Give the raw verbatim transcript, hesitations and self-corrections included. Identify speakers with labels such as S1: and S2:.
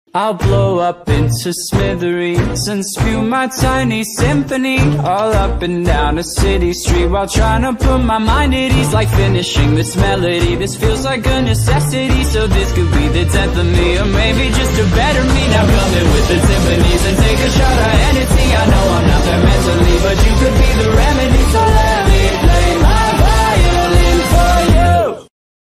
S1: I'll blow up into smithereens and spew my tiny symphony all up and down a city street, while trying to put my mind at ease, like finishing this melody. This feels like a necessity, so this could be the tenth of me, or maybe just a better me. Now come in with the symphonies and take a shot of Hennessy. I know I'm not the